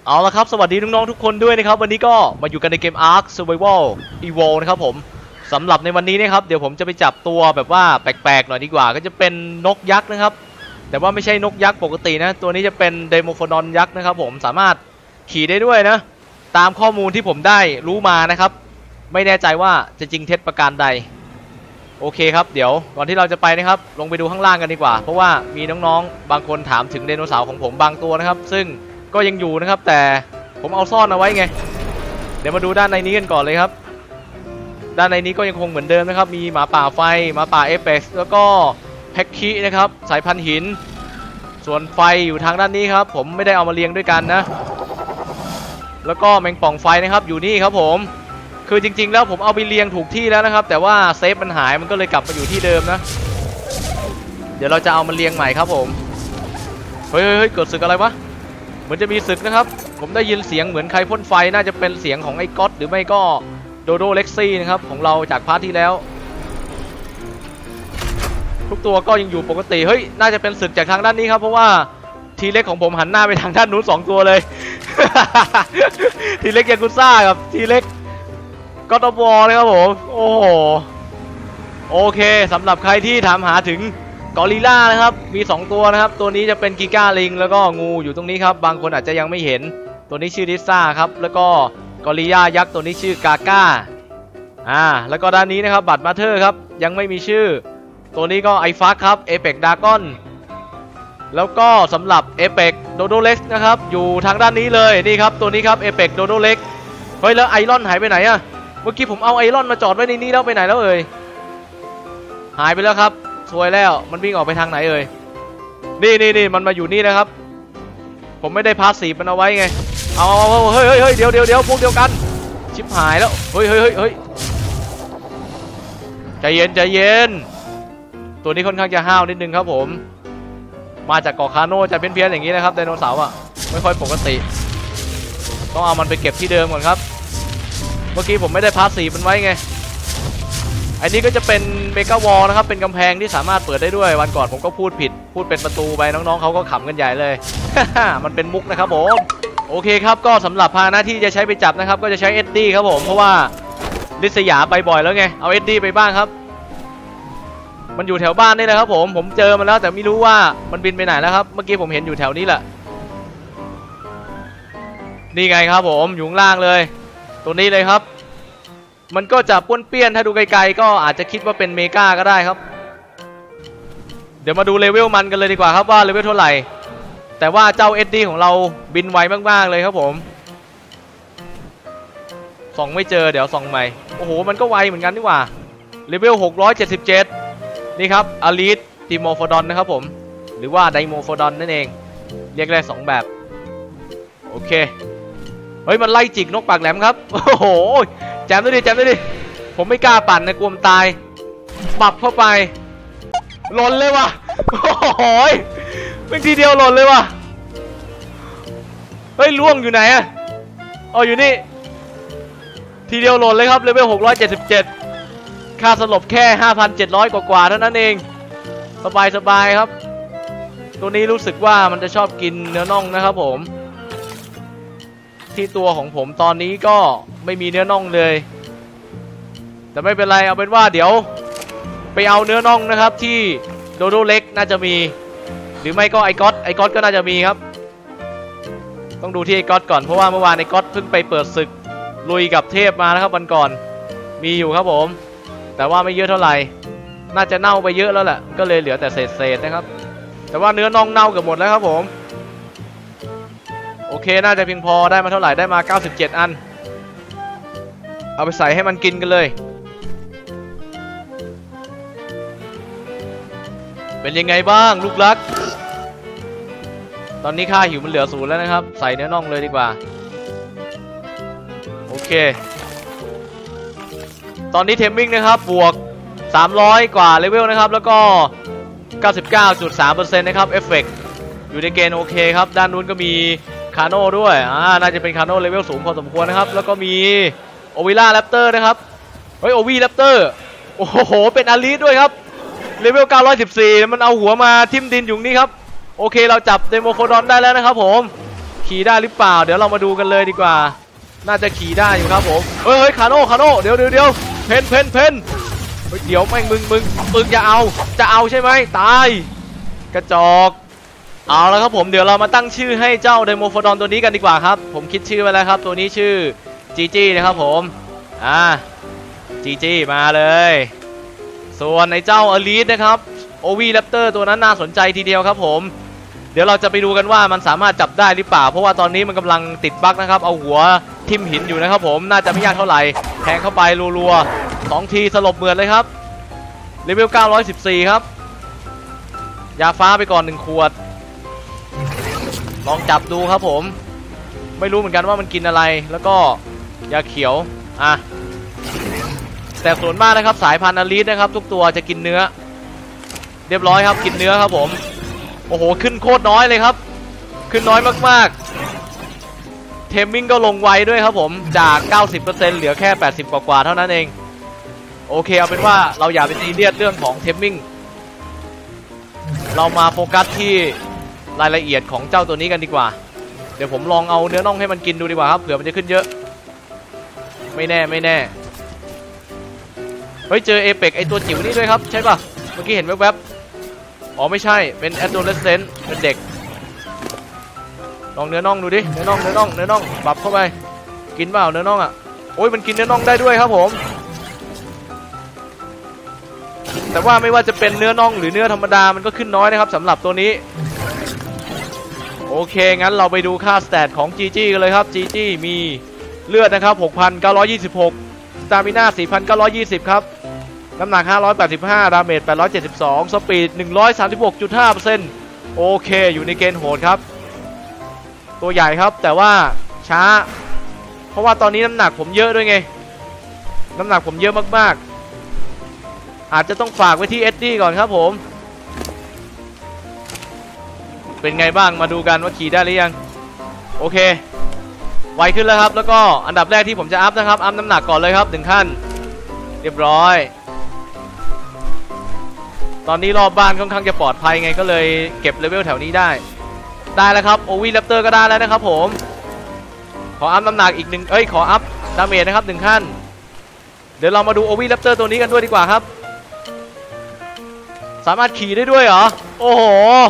เอาละครับสวัสดีน้องๆทุกคนด้วยนะครับวันนี้ก็มาอยู่กันในเกม Ark Survival Evolved นะครับผมสำหรับในวันนี้นะครับเดี๋ยวผมจะไปจับตัวแบบว่าแปลกๆหน่อยดีกว่าก็จะเป็นนกยักษ์นะครับแต่ว่าไม่ใช่นกยักษ์ปกตินะตัวนี้จะเป็นไดโมโฟดอนยักษ์นะครับผมสามารถขี่ได้ด้วยนะตามข้อมูลที่ผมได้รู้มานะครับไม่แน่ใจว่าจะจริงเท็จประการใดโอเคครับเดี๋ยวก่อนที่เราจะไปนะครับลงไปดูข้างล่างกันดีกว่าเพราะว่ามีน้องๆบางคนถามถึงไดโนเสาร์ของผมบางตัวนะครับซึ่งก็ยังอยู่นะครับแต่ผมเอาซ่อนเอาไว้ไงเดี๋ยวมาดูด้านในนี้กันก่อนเลยครับด้านในนี้ก็ยังคงเหมือนเดิมนะครับมีหมาป่าไฟหมาป่าเอเปกซ์แล้วก็แพ็กคีนะครับสายพันธุ์หินส่วนไฟอยู่ทางด้านนี้ครับผมไม่ได้เอามาเรียงด้วยกันนะแล้วก็แมงป่องไฟนะครับอยู่นี่ครับผมคือจริงๆแล้วผมเอาไปเรียงถูกที่แล้วนะครับแต่ว่าเซฟมันหายมันก็เลยกลับมาอยู่ที่เดิมนะเดี๋ยวเราจะเอามาเรียงใหม่ครับผมเฮ้ยเกิดศึกอะไรวะเหมือนจะมีศึกนะครับผมได้ยินเสียงเหมือนใครพ่นไฟน่าจะเป็นเสียงของไอ้ก๊อตหรือไม่ก็โดโดเล็กซี่นะครับของเราจากพาร์ทที่แล้วทุกตัวก็ยังอยู่ปกติเฮ้ยน่าจะเป็นศึกจากทางด้านนี้ครับเพราะว่าทีเล็กของผมหันหน้าไปทางด้านนู้น2ตัวเลย ทีเล็กยากุซ่ากับทีเล็กก็ตบอเลยครับผมโอ้โหโอเคสำหรับใครที่ถามหาถึงกอริลล่านะครับมี2ตัวนะครับตัวนี้จะเป็นกิก้าลิงแล้วก็งูอยู่ตรงนี้ครับบางคนอาจจะยังไม่เห็นตัวนี้ชื่อลิซ่าครับแล้วก็กอริลล่ายักษ์ตัวนี้ชื่อกาก้าแล้วก็ด้านนี้นะครับบัตรมาเธอร์ครับยังไม่มีชื่อตัวนี้ก็ไอฟักครับเอเปกดากอนแล้วก็สำหรับเอเปกโดโดเล็กนะครับอยู่ทางด้านนี้เลยนี่ครับตัวนี้ครับเอเปกโดโดเล็กเฮ้ยแล้วไอรอนหายไปไหนอะเมื่อกี้ผมเอาไอรอนมาจอดไว้ในนี้แล้วไปไหนแล้วเอ่ยหายไปแล้วครับสวยแล้วมันวิ่งออกไปทางไหนเอ่ยนี่มันมาอยู่นี่นะครับผมไม่ได้พาสซีฟมันเอาไว้ไงเอาเฮ้ยเดี๋ยวพวกเดียวกันชิบหายแล้วเฮ้ยใจเย็นตัวนี้ค่อนข้างจะห้าวนิดนึงครับผมมาจากเกาะคาโน่จะเพี้ยนอย่างนี้นะครับไดโนเสาร์อ่ะไม่ค่อยปกติต้องเอามันไปเก็บที่เดิมก่อนครับเมื่อกี้ผมไม่ได้พาสซีฟมันไว้ไงอันนี้ก็จะเป็นเมกาวอลนะครับเป็นกำแพงที่สามารถเปิดได้ด้วยวันก่อนผมก็พูดผิดพูดเป็นประตูไปน้องๆเขาก็ขำกันใหญ่เลย มันเป็นมุกนะครับผมโอเคครับก็สำหรับพาหน้าที่จะใช้ไปจับนะครับก็จะใช้เอ็ดดี้ครับผมเพราะว่าลิศยาไปบ่อยแล้วไงเอาเอ็ดดี้ไปบ้างครับมันอยู่แถวบ้านนี่แหละครับผมเจอมันแล้วแต่ไม่รู้ว่ามันบินไปไหนแล้วครับเมื่อกี้ผมเห็นอยู่แถวนี้แหละนี่ไงครับผมอยู่ข้างล่างเลยตัวนี้เลยครับมันก็จะป้วนเปี้ยนถ้าดูไกลๆก็อาจจะคิดว่าเป็นเมกาก็ได้ครับเดี๋ยวมาดูเลเวลมันกันเลยดีกว่าครับว่าเลเวลเท่าไหร่แต่ว่าเจ้าเอ็ดดี้ของเราบินไวมากๆเลยครับผมส่องไม่เจอเดี๋ยวส่องใหม่โอ้โหมันก็ไวเหมือนกันดีกว่าเลเวล677นี่ครับอลิสติโมโฟดอนนะครับผมหรือว่าไดโมโฟดอนนั่นเองเรียกได้2แบบโอเคเฮ้ยมันไล่จิกนกปากแหลมครับโอ้โหแจมด้วยดิผมไม่กล้าปั่นนะกลัวมันตายปับเข้าไปหล่นเลยว่ะโอ้โหเป็นทีเดียวหล่นเลยว่ะเฮ้ยล่วงอยู่ไหนอะอ๋ออยู่นี่ทีเดียวหล่นเลยครับเลเวล677ค่าสลบแค่ 5,700 กว่าเท่านั้นเองสบายครับตัวนี้รู้สึกว่ามันจะชอบกินเนื้อน่องนะครับผมที่ตัวของผมตอนนี้ก็ไม่มีเนื้อน่องเลยแต่ไม่เป็นไรเอาเป็นว่าเดี๋ยวไปเอาเนื้อน่องนะครับที่โดโดเล็กน่าจะมีหรือไม่ก็ไอก๊อตก็น่าจะมีครับต้องดูที่ไอก๊อตก่อนเพราะว่าเมื่อวานไอก๊อตเพิ่งไปเปิดศึกลุยกับเทพมานะครับวันก่อนมีอยู่ครับผมแต่ว่าไม่เยอะเท่าไหร่น่าจะเน่าไปเยอะแล้วแหละก็เลยเหลือแต่เศษนะครับแต่ว่าเนื้อน่องเน่าเกือบหมดแล้วครับผมโอเคน่าจะเพียงพอได้มาเท่าไหร่ได้มา97อันเอาไปใส่ให้มันกินกันเลยเป็นยังไงบ้างลูกรักตอนนี้ค่าหิวมันเหลือ0แล้วนะครับใส่เนื้อน่องเลยดีกว่าโอเคตอนนี้เทมมิ่งนะครับบวก300กว่าเลเวลนะครับแล้วก็ 99.3% นะครับเอฟเฟกต์อยู่ในเกณฑ์โอเคครับด้านนู้นก็มีคาโน่ด้วยน่าจะเป็นคาโน่เลเวลสูงพอสมควรนะครับแล้วก็มีโอวิล่าแรปเตอร์นะครับเฮ้ยโอวีแรปเตอร์โอ้โหเป็นอาลีด้วยครับเลเวล914มันเอาหัวมาทิ่มดินอยู่นี่ครับโอเคเราจับเดโมโฟดอนได้แล้วนะครับผมขี่ได้หรือเปล่าเดี๋ยวเรามาดูกันเลยดีกว่าน่าจะขี่ได้อยู่ครับผมเฮ้ยคาโน่เดี๋ยวเพนเดี๋ยวแม่งมึงจะเอาใช่ไหมตายกระจอกเอาแล้วครับผมเดี๋ยวเรามาตั้งชื่อให้เจ้าไดโมโฟดอนตัวนี้กันดีกว่าครับผมคิดชื่อไว้แล้วครับตัวนี้ชื่อจีจี้นะครับผมจีจี้มาเลยส่วนในเจ้าอลีทนะครับโอวีแรปเตอร์ตัวนั้นน่าสนใจทีเดียวครับผมเดี๋ยวเราจะไปดูกันว่ามันสามารถจับได้หรือเปล่าเพราะว่าตอนนี้มันกำลังติดบั๊กนะครับเอาหัวทิ่มหินอยู่นะครับผมน่าจะไม่ยากเท่าไหร่แทงเข้าไปรัวๆ2 ทีสลบเหมือนเลยครับเลเวล914ครับยาฟ้าไปก่อน1 ขวดลองจับดูครับผมไม่รู้เหมือนกันว่ามันกินอะไรแล้วก็ยาเขียวแต่ส่วนมากนะครับสายพันธุ์อลีทนะครับทุกตัวจะกินเนื้อเรียบร้อยครับกินเนื้อครับผมโอ้โหขึ้นโคตรน้อยเลยครับขึ้นน้อยมากๆเทมมิ่งก็ลงไวด้วยครับผมจาก 90% เหลือแค่80กว่าๆเท่านั้นเองโอเคเอาเป็นว่าเราอย่าไปซีเรียสเรื่องของเทมมิ่งเรามาโฟกัสที่รายละเอียดของเจ้าตัวนี้กันดีกว่าเดี๋ยวผมลองเอาเนื้อน่องให้มันกินดูดีกว่าครับเผื่อมันจะขึ้นเยอะไม่แน่เฮ้ยเจอเอเปกไอตัวจิ๋วนี่ด้วยครับใช่ป่ะเมื่อกี้เห็นแวบๆอ๋อไม่ใช่เป็นแอดโดเลสเซนต์เป็นเด็กลองเนื้อน่องดูดิเนื้อน่องปรับเข้าไปกินเปล่าเนื้อน่องโอ้ยมันกินเนื้อน่องได้ด้วยครับผมแต่ว่าไม่ว่าจะเป็นเนื้อน่องหรือเนื้อธรรมดามันก็ขึ้นน้อยนะครับสำหรับตัวนี้โอเคงั้นเราไปดูค่าสแตทของจีจี้กันเลยครับจีจี้มีเลือดนะครับ 6,926 สตามิน่า 4,920 ครับน้ำหนัก 585 ดาเมจ 872 สปีด 136.5% โอเคอยู่ในเกณฑ์โหดครับตัวใหญ่ครับแต่ว่าช้าเพราะว่าตอนนี้น้ำหนักผมเยอะด้วยไงน้ำหนักผมเยอะมากๆอาจจะต้องฝากไว้ที่เอ็ดดี้ก่อนครับผมเป็นไงบ้างมาดูกันว่าขี่ได้หรือยังโอเคไวขึ้นแล้วครับแล้วก็อันดับแรกที่ผมจะอัพนะครับอัพน้ำหนักก่อนเลยครับ1 ขั้นเรียบร้อยตอนนี้รอบบ้านค่อนข้างจะปลอดภัยไงก็เลยเก็บเลเวลแถวนี้ได้แล้วครับโอวีแรปเตอร์ก็ได้แล้วนะครับผมขออัพน้ำหนักอีกขออัพดาเมจนะครับ1 ขั้นเดี๋ยวเรามาดูโอวีแรปเตอร์ตัวนี้กันด้วยดีกว่าครับสามารถขี่ได้ด้วยเหรอโอ้โห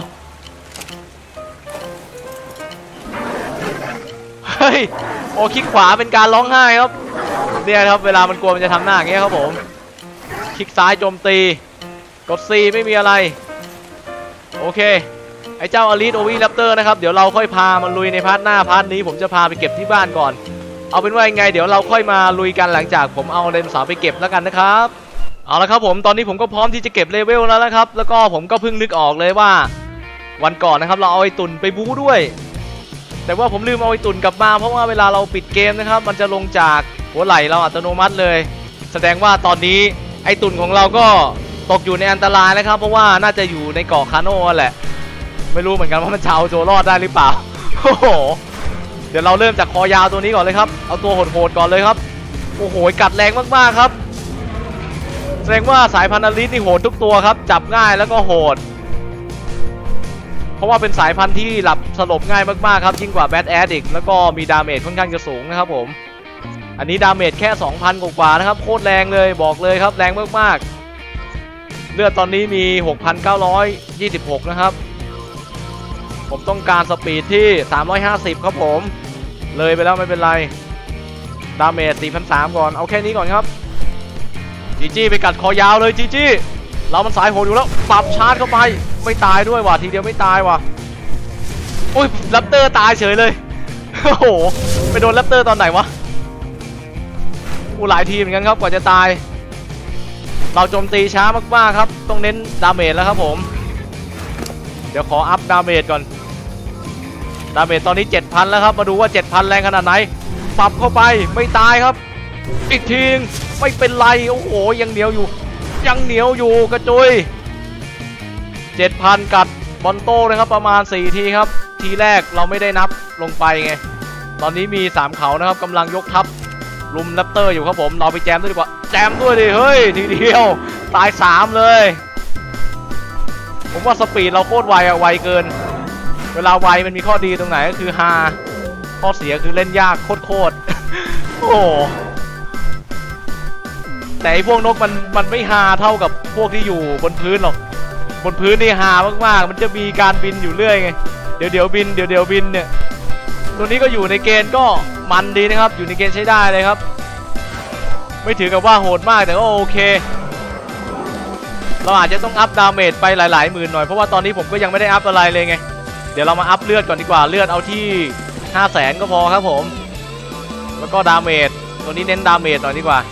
เฮ้ยโอ้คลิกขวาเป็นการร้องไห้ครับเนี่ยครับเวลามันกลัวมันจะทำหน้าอย่างเงี้ยครับผมคลิกซ้ายโจมตีกด C ไม่มีอะไรโอเคไอ้เจ้าอลีทโอวีแรปเตอร์นะครับเดี๋ยวเราค่อยพามันลุยในพาร์ทหน้าพาร์ทนี้ผมจะพาไปเก็บที่บ้านก่อนเอาเป็นว่ายังไงเดี๋ยวเราค่อยมาลุยกันหลังจากผมเอาไดโนเสาร์ไปเก็บแล้วกันนะครับเอาละครับผมตอนนี้ผมก็พร้อมที่จะเก็บเลเวลแล้วนะครับแล้วก็ผมก็เพิ่งนึกออกเลยว่าวันก่อนนะครับเราเอาไอ้ตุ่นไปบู๊ด้วยแต่ว่าผมลืมเอาไอ้ตุ่นกลับมาเพราะว่าเวลาเราปิดเกมนะครับมันจะลงจากหัวไหล่เราอัตโนมัติเลยแสดงว่าตอนนี้ไอ้ตุ่นของเราก็ตกอยู่ในอันตรายแล้วครับเพราะว่าน่าจะอยู่ในเกาะคาโน่แหละไม่รู้เหมือนกันว่ามันจะเอาโจรอดได้หรือเปล่าโอ้โหเดี๋ยวเราเริ่มจากคอยาวตัวนี้ก่อนเลยครับเอาตัวโหดๆก่อนเลยครับโอ้โหกัดแรงมากๆครับแสดงว่าสายพันธุ์อลีทนี่โหดทุกตัวครับจับง่ายแล้วก็โหดเพราะว่าเป็นสายพันธุ์ที่หลับสลบง่ายมากๆครับยิ่งกว่าแบทแอดอีกแล้วก็มีดาเมจค่อนข้างจะสูงนะครับผมอันนี้ดาเมจแค่ 2,000 กว่าๆนะครับโคตรแรงเลยบอกเลยครับแรงมากๆเลือดตอนนี้มี 6,926 นะครับผมต้องการสปีดที่350ครับผมเลยไปแล้วไม่เป็นไรดาเมจ 4,300 ก่อนเอาแค่นี้ก่อนครับจีจี้ไปกัดคอยาวเลยจีจี้เรามันสายโหดอยู่แล้วปรับชาร์จเข้าไปไม่ตายด้วยว่ะทีเดียวไม่ตายว่ะอุ้ยแรปเตอร์ตายเฉยเลยโอ้โหไปโดนแรปเตอร์ตอนไหนวะหลายทีเหมือนกันครับกว่าจะตายเราโจมตีช้ามากๆครับต้องเน้นดาเมจแล้วครับผมเดี๋ยวขออัพดาเมจก่อนดาเมจตอนนี้ 7,000 แล้วครับมาดูว่า 7,000 แรงขนาดไหนปรับเข้าไปไม่ตายครับอีกทีไม่เป็นไรโอ้โหยังเหนียวอยู่กระจุย 7,000 กัดบอลโต้นะครับประมาณ4ทีครับทีแรกเราไม่ได้นับลงไปไงตอนนี้มี3เขานะครับกำลังยกทัพลุมแรปเตอร์อยู่ครับผมเราไปแจมด้วยดีกว่าแจมด้วยดิเฮ้ยทีเดียวตาย3เลยผมว่าสปีดเราโคตรไวเกินเวลาไวมันมีข้อดีตรงไหนก็คือฮาข้อเสียคือเล่นยากโคตรโอ้แต่ไอ้พวกนกมันไม่ฮาเท่ากับพวกที่อยู่บนพื้นหรอกบนพื้นนี่ฮามากๆมันจะมีการบินอยู่เรื่อยไงเดี๋ยวบินเดี๋ยวบินเนี่ยตัวนี้ก็อยู่ในเกณฑ์ก็มันดีนะครับอยู่ในเกณฑ์ใช้ได้เลยครับไม่ถือกับว่าโหดมากแต่ก็โอเคเราอาจจะต้องอัพดาเมจไปหลายๆหมื่นหน่อยเพราะว่าตอนนี้ผมก็ยังไม่ได้อัพอะไรเลยไงเดี๋ยวเรามาอัพเลือดก่อนดีกว่าเลือดเอาที่ 500,000 ก็พอครับผมแล้วก็ดาเมจตัวนี้เน้นดาเมจหน่อยดีกว่า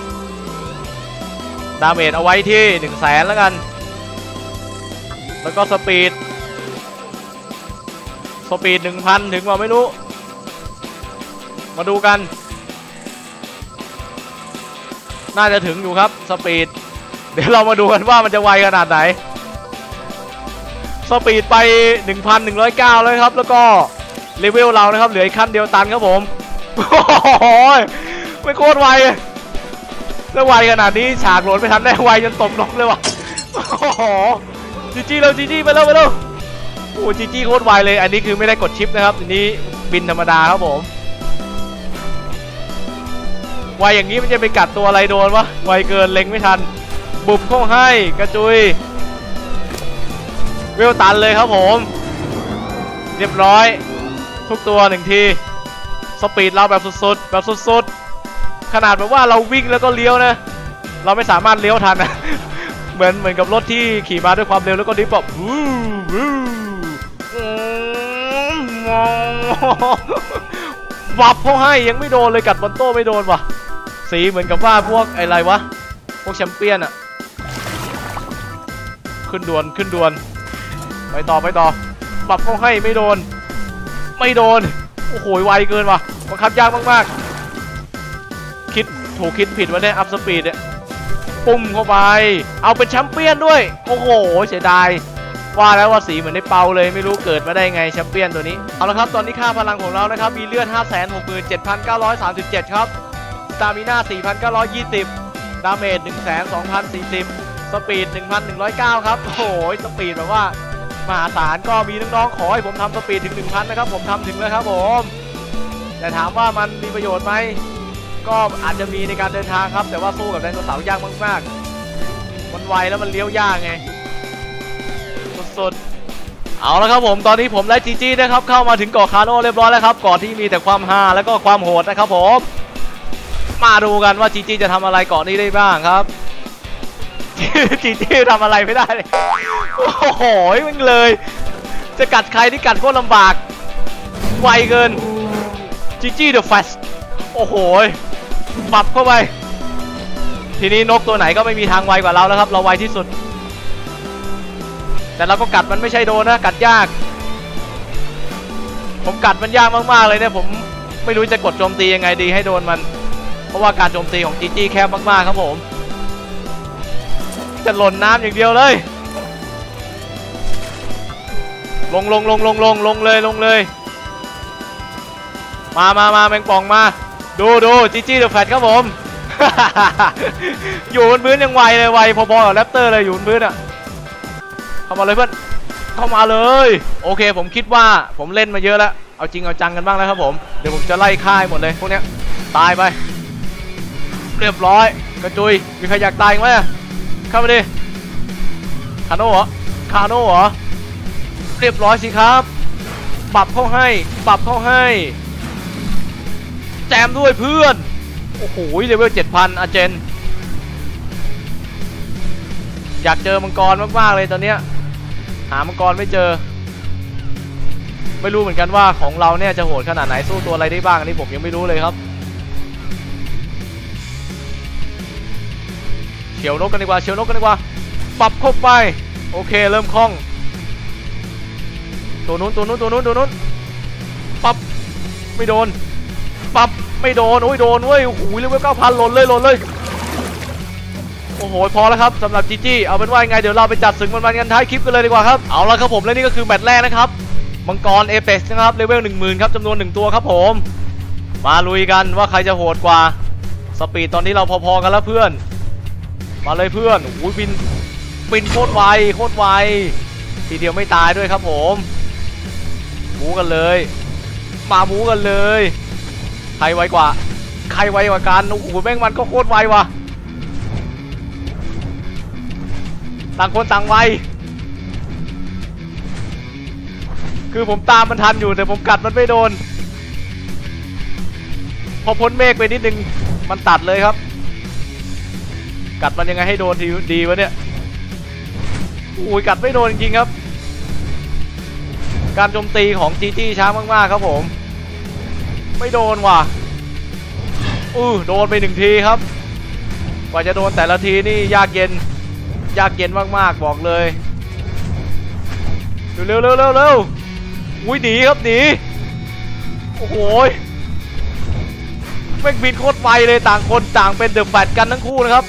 ดาเมจเอาไว้ที่ 100,000 แล้วกันแล้วก็สปีด 1,000 ถึงว่าไม่รู้มาดูกันน่าจะถึงอยู่ครับสปีดเดี๋ยวเรามาดูกันว่ามันจะไวขนาดไหนสปีดไป 1,109 เลยครับแล้วก็เลเวลเรานะครับเหลืออีกขั้นเดียวตันครับผมโอ้โหไม่โคตรไวแล้วไวขนาดนี้ฉากโหลดไม่ทันได้ไวจนตบนกเลยว่ะโอ้โหจีเราจีไปแล้วโอ้จีโคตรไวเลยอันนี้คือไม่ได้กดชิปนะครับอันนี้บินธรรมดาครับผมไวอย่างนี้มันจะไปกัดตัวอะไรโดนวะไวเกินเล็งไม่ทันบุบเข้าให้กระจุยเวลตันเลยครับผมเรียบร้อยทุกตัว1ทีสปีดเราแบบสุดขนาดแบบว่าเราวิ่งแล้วก็เลี้ยวนะเราไม่สามารถเลี้ยวทันนะเหมือนกับรถที่ขี่มาด้วยความเร็วแล้วก็ดิฟแบบวับเขาให้ยังไม่โดนเลยกัดบอลโต้ไม่โดนว่ะสีเหมือนกับว่าพวกอะไรวะพวกแชมเปี้ยนอะขึ้นด่วนไปต่อวับเขาให้ไม่โดนโอ้โหไวเกินว่ะบังคับยากมากๆคิดผิดวะเนี่ยอัพสปีดเนี่ยปุ่มเข้าไปเอาเป็นแชมเปี้ยนด้วยโอ้โหเสียดายว่าแล้วว่าสีเหมือนในเปาเลยไม่รู้เกิดมาได้ไงแชมเปี้ยนตัวนี้เอาละครับตอนนี้ค่าพลังของเรานะครับมีเลือด 567,937 ครับสตามิน่า 4,920 ดาเมจ 1,2,040 สปีด 1,109 ครับโอ้โหสปีดแบบว่ามหาศาลก็มีน้องๆขอให้ผมทำสปีดถึง 1,000 นะครับผมทำถึงแล้วครับผมแต่ถามว่ามันมีประโยชน์ไหมก็อาจจะมีในการเดินทางครับแต่ว่าสู้กับไดโนเสาร์ยากมากๆมันไวแล้วมันเลี้ยวยากไงสุดๆเอาละครับผมตอนนี้ผมและจีนะครับเข้ามาถึงเกาะคาโน่เรียบร้อยแล้วครับเกาะที่มีแต่ความฮาและก็ความโหดนะครับผมมาดูกันว่าจีจะทำอะไรเกาะนี้ได้บ้างครับจีทำอะไรไม่ได้เลยโอ้โหมึงเลยจะกัดใครที่กัดโคตรลำบากไวเกินจีเดอะแฟชโอ้โหปรับเข้าไปทีนี้นกตัวไหนก็ไม่มีทางไวกว่าเราแล้วครับเราไวที่สุดแต่เราก็กัดมันไม่ใช่โดนนะกัดยากผมกัดมันยากมากๆเลยเนี่ยผมไม่รู้จะกดโจมตียังไงดีให้โดนมันเพราะว่าการโจมตีของจีแคบมากๆครับผมจะหล่นน้ำอย่างเดียวเลยลงเลยมาแมงป่องมาดูจีเดอะแฟตครับผม อยู่บนพื้นยังไวเลยไวพอๆกับแรปเตอร์เลยอยู่บนพื้นอ่ะเข้ามาเลยเพื่อนเข้ามาเลยโอเคผมคิดว่าผมเล่นมาเยอะแล้วเอาจริงเอาจังกันบ้างแล้วครับผมเดี๋ยวผมจะไล่ฆ่าหมดเลยพวกเนี้ยตายไปเรียบร้อยกระจุยมีใครอยากตายไหมเข้ามาดิคาโน่เหรอเรียบร้อยสิครับปรับเข้าให้แจมด้วยเพื่อนโอ้โหเลเวล 7,000 อาเจนอยากเจอมังกรมากๆเลยตอนเนี้ยหามังกรไม่เจอไม่รู้เหมือนกันว่าของเราเนี่ยจะโหดขนาดไหนสู้ตัวอะไรได้บ้างอันนี้ผมยังไม่รู้เลยครับเฉียวนกกันดีกว่าปรับเข้าไปโอเคเริ่มคล่องตัวนู้นปรับไม่โดนโอ้ยโดนเว้ยโอ้โหเลเวล 9,000 หล่นเลยโอ้โหพอแล้วครับสำหรับจีเอาเป็นว่ายังไงเดี๋ยวเราไปจัดศึกมันกันท้ายคลิปกันเลยดีกว่าครับเอาละครับผมและนี่ก็คือแมตช์แรกนะครับมังกรเอเปกซ์นะครับเลเวล 10,000 ครับจำนวน1ตัวครับผมมาลุยกันว่าใครจะโหดกว่าสปีดตอนนี้เราพอๆกันแล้วเพื่อนมาเลยเพื่อนโอ้ยบินโคตรไวทีเดียวไม่ตายด้วยครับผมบูกันเลยมาหมูกันเลยใครไวกว่าใครไวกว่ากันโอ้โหแม่งมันก็โคตรไวว่ะต่างคนต่างไวคือผมตามมันทันอยู่แต่ผมกัดมันไม่โดนพอพ้นเมฆไปนิดนึงมันตัดเลยครับกัดมันยังไงให้โดนทีดีวะเนี่ยอุ้ยกัดไม่โดนจริงๆครับการโจมตีของจีจี้ช้ามากๆครับผมไม่โดนว่ะโดนไป1 ทีครับกว่าจะโดนแต่ละทีนี่ยากเย็นมากๆบอกเลยเร็วอุ้ยหนีครับหนีโอ้โหแม่งบินโคตรไวเลยต่างคนต่างเป็นเดอะแฟตกันทั้งคู่นะครับ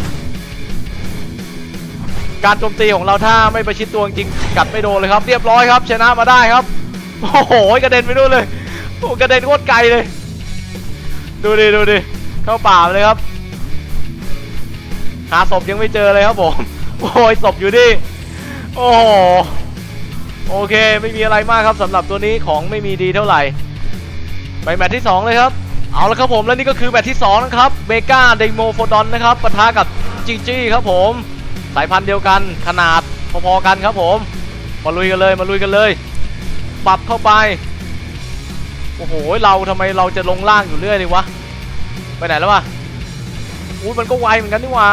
การโจมตีของเราถ้าไม่ประชิดตัวจริงกัดไม่โดนเลยครับเรียบร้อยครับชนะมาได้ครับโอ้โหกระเด็นไปนู่นเลยโอ้กระเด็นโคตรไกลเลยดูดิเข้าป่าเลยครับหาศพยังไม่เจอเลยครับผมโอ้ยศพอยู่ดิโอ้โหโอเคไม่มีอะไรมากครับสำหรับตัวนี้ของไม่มีดีเท่าไหร่ไปแมตช์ที่2เลยครับเอาละครับผมและนี่ก็คือแมตช์ที่2นะครับเมกาเดโมโฟดอนนะครับปะทะกับจีจี้ครับผมสายพันธุ์เดียวกันขนาดพอๆกันครับผมมาลุยกันเลยปรับเข้าไปโอ้โหเราทำไมเราจะลงล่างอยู่เรื่อยเลยวะไปไหนแล้ววะอุ้ยมันก็ไวเหมือนกันนี่หว่า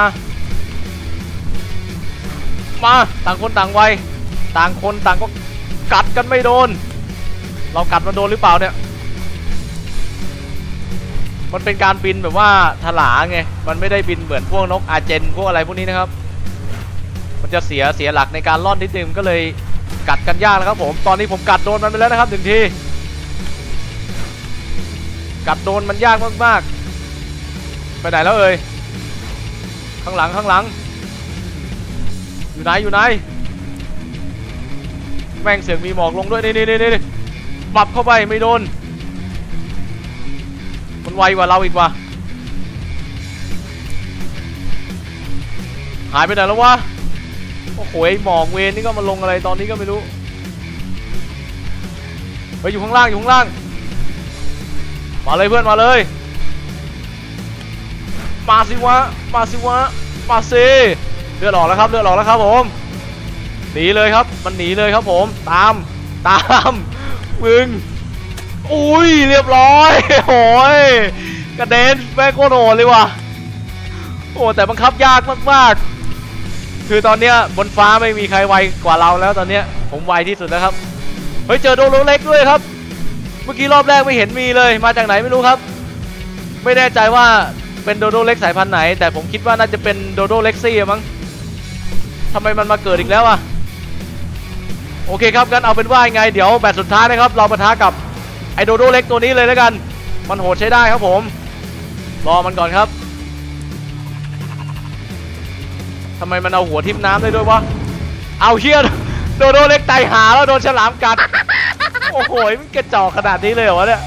มาต่างคนต่างไวต่างคนต่างก็กัดกันไม่โดนเรากัดมันโดนหรือเปล่าเนี่ยมันเป็นการบินแบบว่าถลาไงมันไม่ได้บินเหมือนพวกนกอาเจนพวกอะไรพวกนี้นะครับมันจะเสียหลักในการล่อนนิดนึงก็เลยกัดกันยากแล้วครับผมตอนนี้ผมกัดโดนมันไปแล้วนะครับ1 ทีกัดโดนมันยากมากๆไปไหนแล้วเอ่ยข้างหลังอยู่ไหนแม่งเสียงมีหมอกลงด้วยนี่ปรับเข้าไปไม่โดนมันไวกว่าเราอีกว่ะหายไปไหนแล้ววะโอ้โหหมอกเวรนี่ก็มาลงอะไรตอนนี้ก็ไม่รู้ไปอยู่ข้างล่างมาเลยเพื่อนมาเลยมาสิวะมาสิเลือดออกแล้วครับผมหนีเลยครับมันหนีเลยครับผมตามมึงอุ้ยเรียบร้อยโอ้ยกระเด็นแม่งโคตรโหดเลยว่ะโอ้แต่บังคับยากมากคือตอนเนี้ยบนฟ้าไม่มีใครไวกว่าเราแล้วตอนเนี้ยผมไวที่สุดแล้วครับเฮ้ยเจอโดโลเล็กด้วยครับเมื่อกี้รอบแรกไม่เห็นมีเลยมาจากไหนไม่รู้ครับไม่แน่ใจว่าเป็นโดโดเล็กสายพันธุ์ไหนแต่ผมคิดว่าน่าจะเป็นโดโดเล็กซี่มั้งทำไมมันมาเกิดอีกแล้วอะโอเคครับงั้นเอาเป็นว่าไงเดี๋ยวแมตช์สุดท้ายนะครับเราปะทะกับไอโดโดเล็กตัวนี้เลยแล้วกันมันโหดใช้ได้ครับผมรอมันก่อนครับทำไมมันเอาหัวทิ่มน้ำได้ด้วยวะเอาเฮียโดโดเล็กตายหาแล้วโดนฉลามกัดโอ้โหมันกระจอกขนาดนี้เลยเหรอวะเนี่ย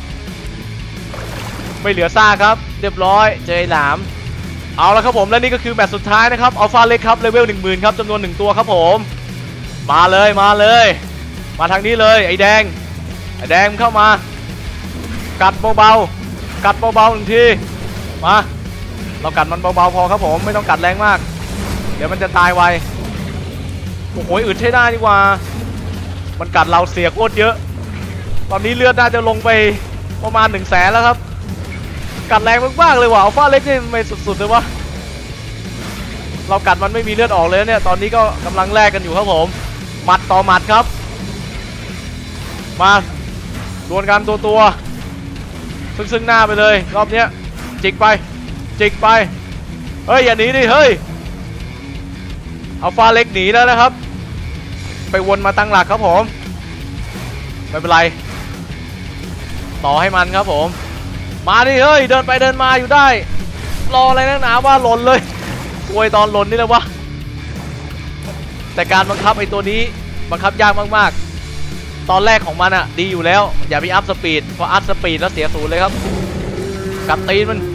ไม่เหลือซ่าครับเรียบร้อยเจอหลามเอาละครับผมและนี่ก็คือแมตช์สุดท้ายนะครับอัลฟาเล็กครับเลเวล 10,000ครับจำนวน1 ตัวครับผมมาเลยมาทางนี้เลยไอ้แดงเข้ามากัดเบา1 ทีมาเรากัดมันเบาๆพอครับผมไม่ต้องกัดแรงมากเดี๋ยวมันจะตายไวโอ้โหอึดใช้ได้ดีกว่ามันกัดเราเสียโคตรเยอะตอนนี้เลือดน่าจะลงไปประมาณ100,000แล้วครับกัดแรงมากๆเลยว่ะอัลฟาเล็กนี่ไม่สุดๆเลยวะเรากัดมันไม่มีเลือดออกเลยเนี่ยตอนนี้ก็กำลังแลกกันอยู่ครับผมหมัดต่อหมัดครับมาดวลกันตัวซึ่งหน้าไปเลยรอบเนี้ยจิกไปเฮ้ยอย่าหนีดิเฮ้ยอัลฟาเล็กหนีแล้วนะครับไปวนมาตั้งหลักครับผมไม่เป็นไรต่อให้มันครับผมมาดิเฮ้ยเดินไปเดินมาอยู่ได้รออะไรนักหนาว่าหล่นเลยโวยตอนหล่นนี่แหละวะแต่การบังคับไอ้ตัวนี้บังคับยากมากๆตอนแรกของมันอะดีอยู่แล้วอย่าไปอัพสปีดพออัพสปีดแล้วเสียศูนย์เลยครับกัดตีนมัน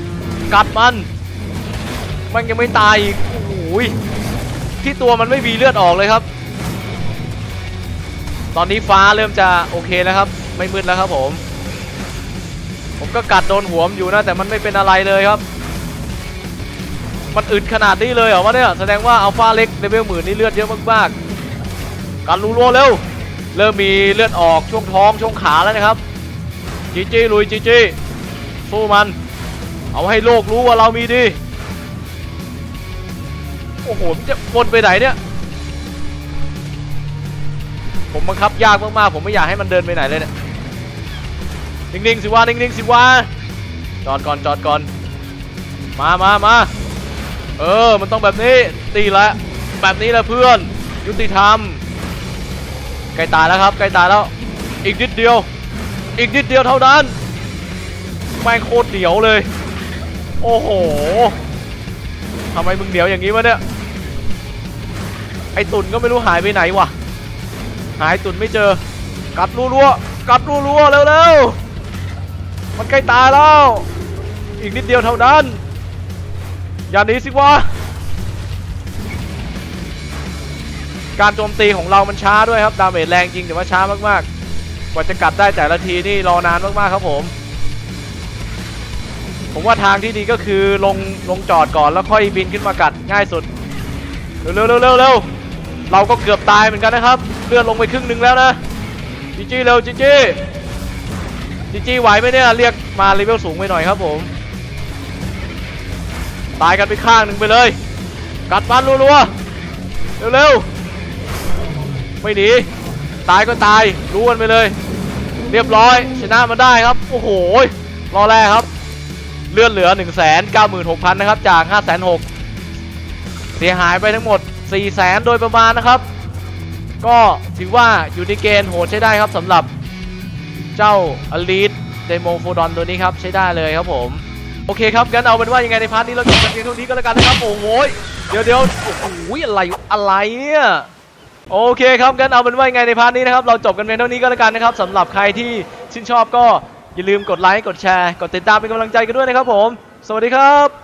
ยังไม่ตายอีกโอ้โหที่ตัวมันไม่มีเลือดออกเลยครับตอนนี้ฟ้าเริ่มจะโอเคแล้วครับไม่มืดแล้วครับผมผมก็กัดโดนหัวมันอยู่นะแต่มันไม่เป็นอะไรเลยครับมันอึดขนาดนี้เลยเหรอวะเนี่ยแสดงว่าอัลฟาเล็กเลเวล10,000นี่เลือดเยอะมากๆกันรัวๆเร็วเริ่มมีเลือดออกช่วงท้องช่วงขาแล้วนะครับจีจีลุยจีจีสู้มันเอาให้โลกรู้ว่าเรามีดีโอ้โหมันจะวนไปไหนเนี่ยผมบังคับยากมากๆผมไม่อยากให้มันเดินไปไหนเลยเนี่ยนิ่งๆสิวะนิ่งๆสิวะจอดก่อนมามันต้องแบบนี้ตีละแบบนี้แหละเพื่อนยุติธรรมใกล้ตายแล้วครับใกล้ตายแล้วอีกนิดเดียวเท่านั้นแม่งโคตรเหนียวเลยโอ้โหทำไมมึงเหนียวอย่างนี้วะเนี่ยไอตุ่นก็ไม่รู้หายไปไหนวะหายตุ่นไม่เจอกัดรัวเร็วมันใกล้ตายแล้วอีกนิดเดียวเท่านั้นอย่าหนีสิวะการโจมตีของเรามันช้าด้วยครับดาเมจแรงจริงแต่ว่าช้ามากๆกว่าจะกัดได้แต่ละทีนี่รอนานมากๆครับผมว่าทางที่ดีก็คือลงจอดก่อนแล้วค่อยบินขึ้นมากัดง่ายสุดเร็วเราก็เกือบตายเหมือนกันนะครับเลือดลงไปครึ่งหนึ่งแล้วนะจีจีเร็วจีจีไหวไหมเนี่ยเรียกมาเลเวลสูงไปหน่อยครับผมตายกันไปข้างหนึ่งไปเลยกัดมันรัวเร็วไม่หนีตายก็ตายรู้กันไปเลยเรียบร้อยชนะมันได้ครับโอ้โหรอแรกครับเลือดเหลือ 196,000 นะครับจาก 560,000 เสียหายไปทั้งหมด 400,000 โดยประมาณนะครับก็ถือว่าอยู่ในเกณฑ์โหดใช้ได้ครับสำหรับเจ้าอลีทเดโมโฟดอนตัวนี้ครับใช้ได้เลยครับผมโอเคครับงั้นเอาเป็นว่ายังไงในพาร์ทนี้เราจบกันเพียงเท่านี้ก็แล้วกันนะครับโอ้โหเดี๋ยวโอ้โหอะไรเนี่ยโอเคครับงั้นเอาเป็นว่ายังไงในพาร์ทนี้นะครับเราจบกันเพียงเท่านี้ก็แล้วกันนะครับสำหรับใครที่ชื่นชอบก็อย่าลืมกดไลค์กดแชร์กดติดตามเป็นกำลังใจกันด้วยนะครับผมสวัสดีครับ